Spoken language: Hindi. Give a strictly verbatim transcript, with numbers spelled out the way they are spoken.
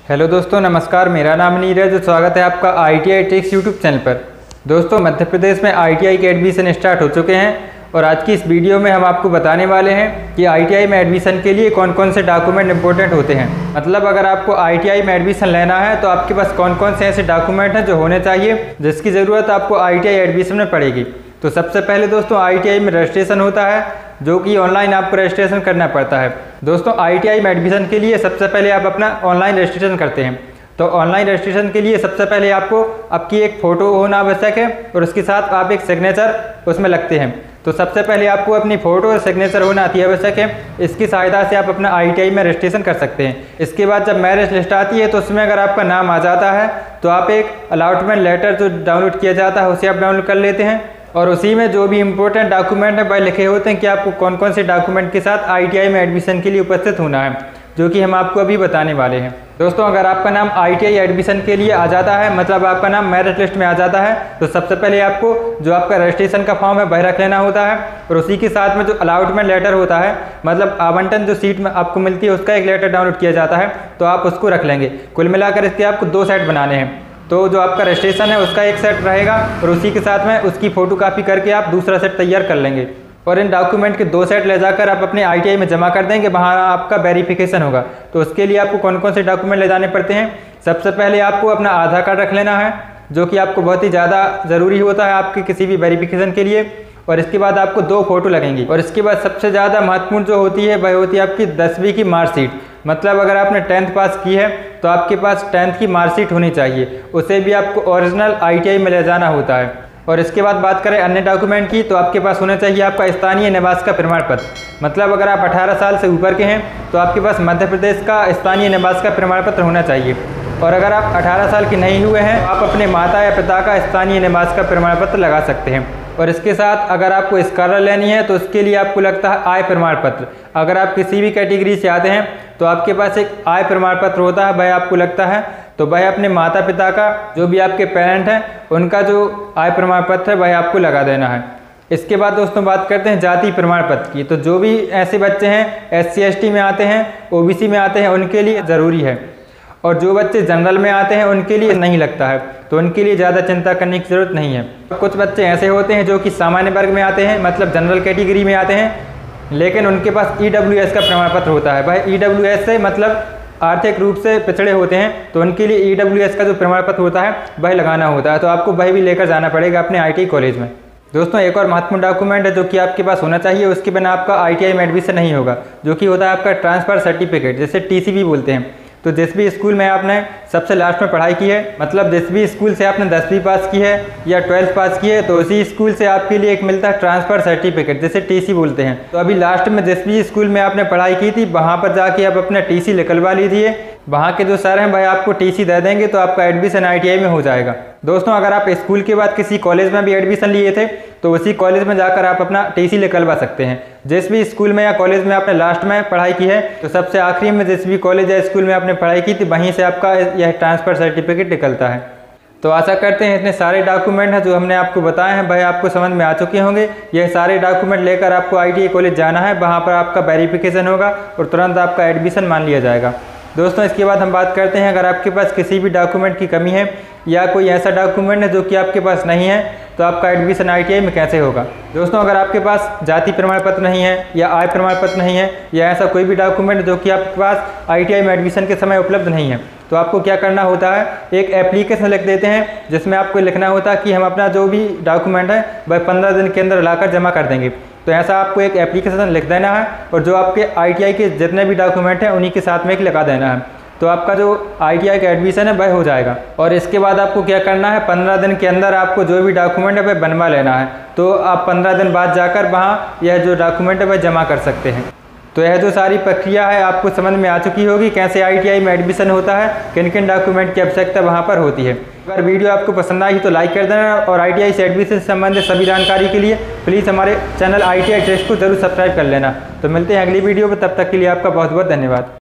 हेलो दोस्तों, नमस्कार। मेरा नाम नीरज। स्वागत है आपका I T I tricks YouTube channel पर। दोस्तों, मध्य प्रदेश में आई टी आई के एडमिशन स्टार्ट हो चुके हैं और आज की इस वीडियो में हम आपको बताने वाले हैं कि आई टी आई में एडमिशन के लिए कौन कौन से डॉक्यूमेंट इंपॉर्टेंट होते हैं। मतलब अगर आपको आई टी आई में एडमिशन लेना है तो आपके पास कौन कौन से ऐसे डॉक्यूमेंट हैं जो होने चाहिए, जिसकी ज़रूरत आपको आई टी आई एडमिशन में पड़ेगी। तो सबसे पहले दोस्तों आई टी आई में रजिस्ट्रेशन होता है, जो कि ऑनलाइन आपको रजिस्ट्रेशन करना पड़ता है। दोस्तों, आई टी आई में एडमिशन के लिए सबसे पहले आप अपना ऑनलाइन रजिस्ट्रेशन करते हैं। तो ऑनलाइन रजिस्ट्रेशन के लिए सबसे पहले आपको आपकी एक फ़ोटो होना आवश्यक है और उसके साथ आप एक सिग्नेचर उसमें लगते हैं। तो सबसे पहले आपको अपनी फ़ोटो और सिग्नेचर होना अति आवश्यक है। इसकी सहायता से आप अपना आई टी आई में रजिस्ट्रेशन कर सकते हैं। इसके बाद जब मैरिज लिस्ट आती है तो उसमें अगर आपका नाम आ जाता है तो आप एक अलॉटमेंट लेटर जो डाउनलोड किया जाता है उसे आप डाउनलोड कर लेते हैं और उसी में जो भी इंपॉर्टेंट डॉक्यूमेंट है वह लिखे होते हैं कि आपको कौन कौन से डॉक्यूमेंट के साथ आई टी आई में एडमिशन के लिए उपस्थित होना है, जो कि हम आपको अभी बताने वाले हैं। दोस्तों, अगर आपका नाम आई टी आई एडमिशन के लिए आ जाता है, मतलब आपका नाम मेरिट लिस्ट में आ जाता है, तो सबसे पहले आपको जो आपका रजिस्ट्रेशन का फॉर्म है वह रख लेना होता है और उसी के साथ में जो अलॉटमेंट लेटर होता है, मतलब आवंटन जो सीट में आपको मिलती है उसका एक लेटर डाउनलोड किया जाता है, तो आप उसको रख लेंगे। कुल मिलाकर इसके आपको दो सेट बनाने हैं। तो जो आपका रजिस्ट्रेशन है उसका एक सेट रहेगा और उसी के साथ में उसकी फ़ोटो कापी करके आप दूसरा सेट तैयार कर लेंगे और इन डॉक्यूमेंट के दो सेट ले जाकर आप अपने आई टी आई में जमा कर देंगे। वहाँ आपका वेरिफिकेशन होगा। तो उसके लिए आपको कौन कौन से डॉक्यूमेंट ले जाने पड़ते हैं। सबसे पहले आपको अपना आधार कार्ड रख लेना है, जो कि आपको बहुत ही ज़्यादा ज़रूरी होता है आपके किसी भी वेरिफिकेशन के लिए। और इसके बाद आपको दो फोटो लगेंगी और इसके बाद सबसे ज़्यादा महत्वपूर्ण जो होती है वह होती है आपकी दसवीं की मार्कशीट। मतलब अगर आपने टेंथ पास की है तो आपके पास टेंथ की मार्कशीट होनी चाहिए, उसे भी आपको ओरिजिनल आई टी आई में ले जाना होता है। और इसके बाद बात करें अन्य डॉक्यूमेंट की, तो आपके पास होना चाहिए आपका स्थानीय निवास का प्रमाण पत्र। मतलब अगर आप अठारह साल से ऊपर के हैं तो आपके पास मध्य प्रदेश का स्थानीय निवास का प्रमाण पत्र होना चाहिए। और अगर आप अठारह साल के नहीं हुए हैं तो आप अपने माता या पिता का स्थानीय निवास का प्रमाण पत्र लगा सकते हैं। और इसके साथ अगर आपको स्कॉलर लेनी है तो उसके लिए आपको लगता है आय प्रमाण पत्र। अगर आप किसी भी कैटेगरी से आते हैं तो आपके पास एक आय प्रमाण पत्र होता है, वह आपको लगता है। तो वह अपने माता पिता का, जो भी आपके पेरेंट हैं, उनका जो आय प्रमाण पत्र है वह आपको लगा देना है। इसके बाद दोस्तों बात करते हैं जाति प्रमाण पत्र की। तो जो भी ऐसे बच्चे हैं एस सी एस टी में आते हैं, ओ बी सी में आते हैं, उनके लिए ज़रूरी है। और जो बच्चे जनरल में आते हैं उनके लिए नहीं लगता है, तो उनके लिए ज़्यादा चिंता करने की ज़रूरत नहीं है। कुछ बच्चे ऐसे होते हैं जो कि सामान्य वर्ग में आते हैं, मतलब जनरल कैटेगरी में आते हैं, लेकिन उनके पास ई डब्ल्यू एस का प्रमाण पत्र होता है। वह ई डब्ल्यू एस से मतलब आर्थिक रूप से पिछड़े होते हैं, तो उनके लिए ई डब्ल्यू एस का जो प्रमाण पत्र होता है वह लगाना होता है। तो आपको वह भी लेकर जाना पड़ेगा अपने आई टी आई कॉलेज में। दोस्तों, एक और महत्वपूर्ण डॉक्यूमेंट है जो कि आपके पास होना चाहिए, उसके बिना आपका आई टी आई में एडमिशन नहीं होगा, जो कि होता है आपका ट्रांसफ़र सर्टिफिकेट, जिसे टी सी भी बोलते हैं। तो जिस भी स्कूल में आपने सबसे लास्ट में पढ़ाई की है, मतलब जिस भी स्कूल से आपने दसवीं पास की है या ट्वेल्थ पास की है, तो उसी स्कूल से आपके लिए एक मिलता है ट्रांसफ़र सर्टिफिकेट, जिसे टी सी बोलते हैं। तो अभी लास्ट में जिस भी स्कूल में आपने पढ़ाई की थी वहाँ पर जाके आप अपना टी सी निकलवा लीजिए। वहाँ के जो सर हैं भाई आपको टी सी दे देंगे, तो आपका एडमिशन आई टी आई में हो जाएगा। दोस्तों, अगर आप स्कूल के बाद किसी कॉलेज में भी एडमिशन लिए थे तो उसी कॉलेज में जाकर आप अपना टी सी निकलवा सकते हैं। जिस भी स्कूल में या कॉलेज में आपने लास्ट में पढ़ाई की है, तो सबसे आखिरी में जिस भी कॉलेज या स्कूल में आपने पढ़ाई की थी वहीं से आपका यह ट्रांसफ़र सर्टिफिकेट निकलता है। तो आशा करते हैं इतने सारे डॉक्यूमेंट हैं जो हमने आपको बताए हैं वह आपको समझ में आ चुके होंगे। यह सारे डॉक्यूमेंट लेकर आपको आई टी आई कॉलेज जाना है, वहाँ पर आपका वेरिफिकेशन होगा और तुरंत आपका एडमिशन मान लिया जाएगा। दोस्तों, इसके बाद हम बात करते हैं अगर आपके पास किसी भी डॉक्यूमेंट की कमी है या कोई ऐसा डॉक्यूमेंट है जो कि आपके पास नहीं है, तो आपका एडमिशन आई टी आई में कैसे होगा। दोस्तों, अगर आपके पास जाति प्रमाण पत्र नहीं है या आय प्रमाण पत्र नहीं है या ऐसा कोई भी डॉक्यूमेंट जो कि आपके पास आई टी आई में एडमिशन के समय उपलब्ध नहीं है, तो आपको क्या करना होता है, एक एप्लीकेशन लिख देते हैं जिसमें आपको लिखना होता है कि हम अपना जो भी डॉक्यूमेंट है वह पंद्रह दिन के अंदर लाकर जमा कर देंगे। तो ऐसा आपको एक एप्लीकेशन लिख देना है और जो आपके आई टी आई के जितने भी डॉक्यूमेंट हैं उन्हीं के साथ में एक लगा देना है, तो आपका जो आई टी आई का एडमिशन है वह हो जाएगा। और इसके बाद आपको क्या करना है, पंद्रह दिन के अंदर आपको जो भी डॉक्यूमेंट है वह बनवा लेना है। तो आप पंद्रह दिन बाद जाकर वहाँ यह जो डॉक्यूमेंट है वह जमा कर सकते हैं। तो यह जो सारी प्रक्रिया है आपको समझ में आ चुकी होगी, कैसे आई टी आई में एडमिशन होता है, किन किन डॉक्यूमेंट की आवश्यकता वहाँ पर होती है। अगर वीडियो आपको पसंद आई तो लाइक कर देना और आई टी आई से एडमिशन से संबंधित सभी जानकारी के लिए प्लीज़ हमारे channel I T I tricks को जरूर सब्सक्राइब कर लेना। तो मिलते हैं अगली वीडियो में, तब तक के लिए आपका बहुत बहुत धन्यवाद।